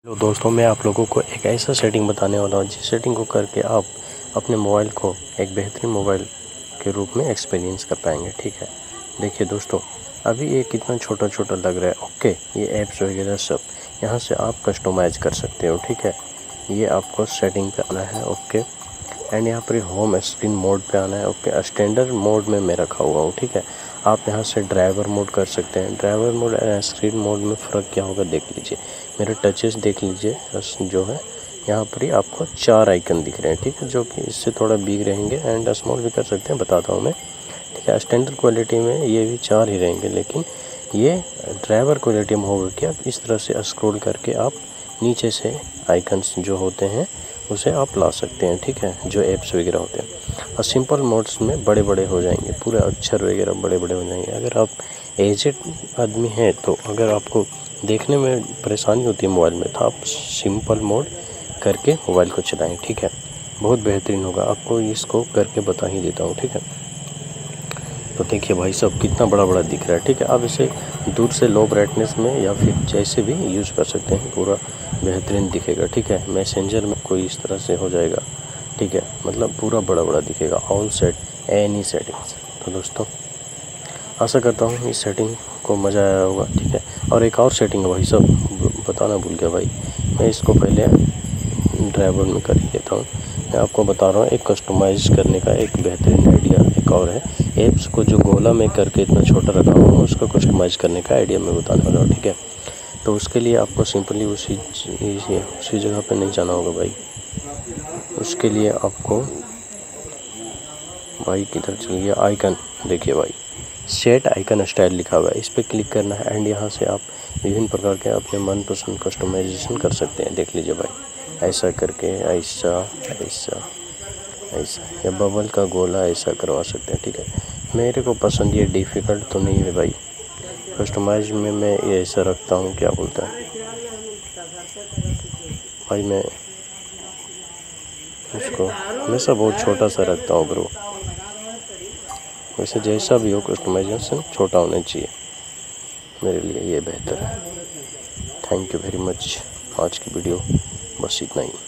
Hello दोस्तों, मैं आप लोगों को एक ऐसा सेटिंग बताने वाला हूँ जिस सेटिंग को करके आप अपने मोबाइल को एक बेहतरीन मोबाइल के रूप में एक्सपीरियंस कर पाएंगे। ठीक है, देखिए दोस्तों, अभी ये कितना छोटा छोटा लग रहा है। ओके, ये ऐप्स वगैरह सब यहाँ से आप कस्टमाइज़ कर सकते हो। ठीक है, ये आपको सेटिंग पे आना है। ओके, एंड यहाँ पर होम स्क्रीन मोड पे आना है। ओके, स्टैंडर्ड मोड में मैं रखा हुआ हूँ। ठीक है, आप यहाँ से ड्राइवर मोड कर सकते हैं। ड्राइवर मोड और स्क्रीन मोड में फ़र्क क्या होगा देख लीजिए। मेरे टचेस देख लीजिए, जो है यहाँ पर ही आपको 4 आइकन दिख रहे हैं। ठीक है, जो कि इससे थोड़ा बिग रहेंगे एंड स्मॉल भी कर सकते हैं, बताता हूँ मैं। ठीक है, स्टैंडर्ड क्वालिटी में ये भी 4 ही रहेंगे, लेकिन ये ड्राइवर क्वालिटी में होगा कि आप इस तरह से स्क्रॉल करके आप नीचे से आइकन्स जो होते हैं उसे आप ला सकते हैं। ठीक है, जो ऐप्स वगैरह होते हैं। और सिंपल मोड्स में बड़े बड़े हो जाएंगे, पूरे अक्षर वगैरह बड़े बड़े हो जाएंगे। अगर आप एजेड आदमी हैं तो अगर आपको देखने में परेशानी होती है मोबाइल में, तो आप सिंपल मोड करके मोबाइल को चलाएं। ठीक है, बहुत बेहतरीन होगा। आपको इसको करके बता ही देता हूँ। ठीक है, तो देखिए भाई साहब, कितना बड़ा बड़ा दिख रहा है। ठीक है, आप इसे दूर से लो ब्राइटनेस में या फिर जैसे भी यूज़ कर सकते हैं, पूरा बेहतरीन दिखेगा। ठीक है, मैसेंजर में कोई इस तरह से हो जाएगा। ठीक है, मतलब पूरा बड़ा बड़ा दिखेगा। All set any settings. तो दोस्तों, आशा करता हूँ इस सेटिंग को मज़ा आया होगा। ठीक है, और एक और सेटिंग है भाई साहब, बताना भूल गया भाई। मैं इसको पहले ड्राइवर में कर ही देता हूँ। मैं आपको बता रहा हूँ एक कस्टमाइज़ करने का एक बेहतरीन आइडिया एक और है। ऐप्स को जो गोला में करके इतना छोटा रखा हूँ, उसको कस्टमाइज़ करने का आइडिया मैं बताने वाला हूँ। ठीक है, तो उसके लिए आपको सिंपली उसी जगह पे नहीं जाना होगा भाई। उसके लिए आपको भाई किधर चल गया आइकन, देखिए भाई, सेट आइकन स्टाइल लिखा हुआ है, इस पर क्लिक करना है। एंड यहाँ से आप विभिन्न प्रकार के अपने मनपसंद कस्टमाइजेशन कर सकते हैं। देख लीजिए भाई, ऐसा करके ऐसा ऐसा ऐसा, या बबल का गोला ऐसा करवा सकते हैं। ठीक है, मेरे को पसंद ये डिफ़िकल्ट तो नहीं है भाई। कस्टमाइज में मैं ये ऐसा रखता हूँ, क्या बोलता है भाई, मैं उसको हमेशा बहुत छोटा सा रखता हूँ ब्रो। वैसे जैसा भी हो, कस्टमाइजेशन छोटा होना चाहिए, मेरे लिए ये बेहतर है। Thank you very much. आज की वीडियो बस इतना ही।